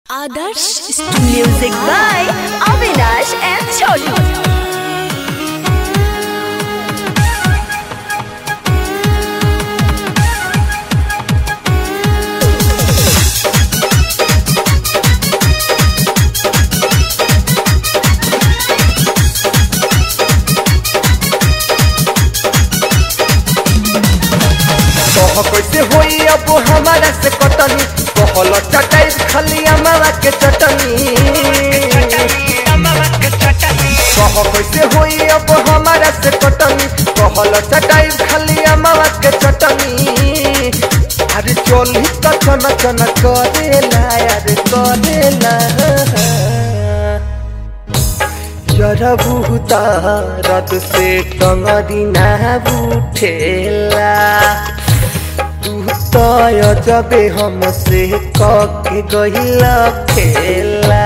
Adarsh music by Avinash and Chhotu. कैसे होई अब हमारा से कटनी कहल चटाई खाली हमारा के चटनी कह कैसे होई अब हमारा से कटनी कहल चटाई खाली हमारा के चटनी अरे चोली तो चना चना करेला यार करेला जरा बुता रात से कंगरी ना उठेला तो जबे हमसे कके गहिला खेला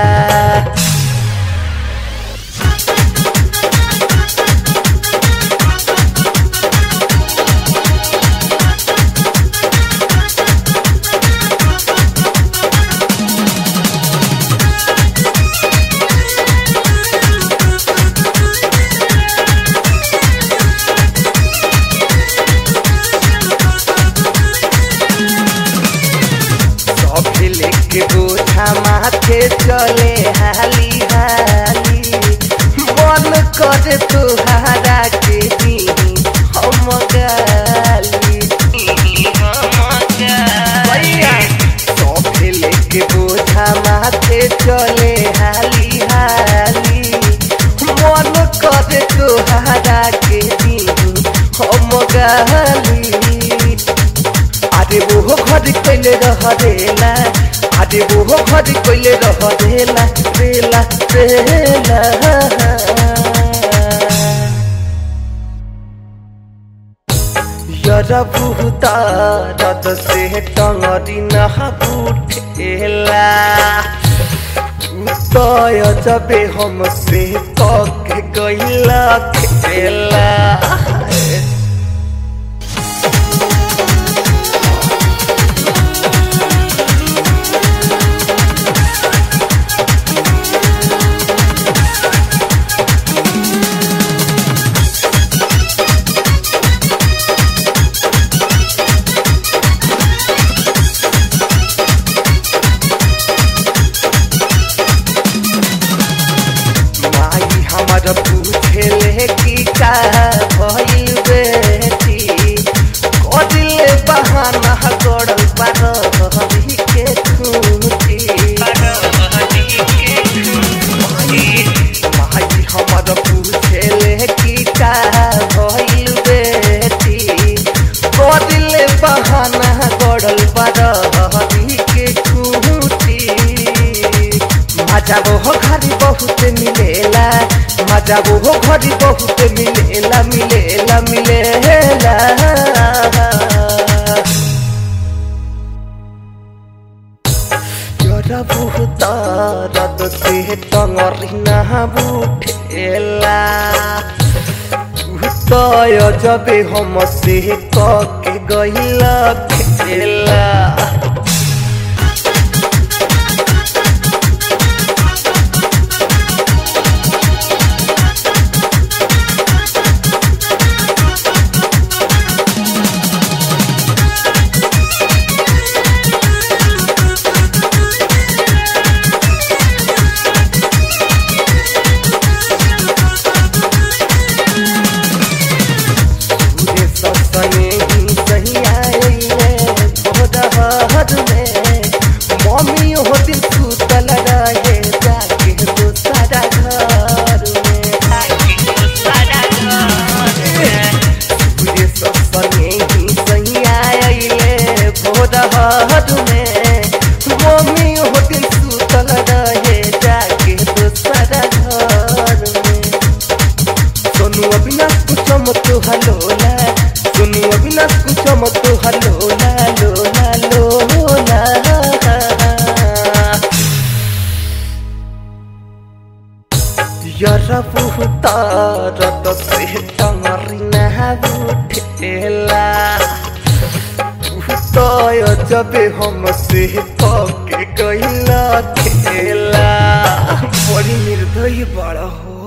के बोझा माथे चले हाली हाली मन करे तुहारा के दी हम गाली सब लेके बोझा माथे चले हाली हाली मन करे तुहारा के दी हम गाली अरे वो घर कैले रहेला अरे वो घर कैले रहेला रेला रेला यारा बुता रात से टंगरी नहा उठेला तो जबे हमसे कके गइला खेला पूछेले की का भइल बेटी कदिले बहाना गड़ल पारही के खूटी माई हमर पूछेले की का भइल बेटी कदिले बहाना गड़ल पारही के खूटी मजा वो घरी बहुत मिलेला मजा वो घड़ी बहुत मिलेला मिलेला मिलेला जरा बहुत रात से टंगरी ना उठेला तो जबे हमसे कके गइला खेला मम्मी होती सुतल रहे जाके दूसरा घर में सोनू अविनाश कुछ मत हलोला सोनू अविनाश कुछ मत हलोला लोला लोला यारा बुता रात से टंगरी ना उठेला तो जबे हमसे पके गईला खेला बड़ी निर्दयी बड़ा हो।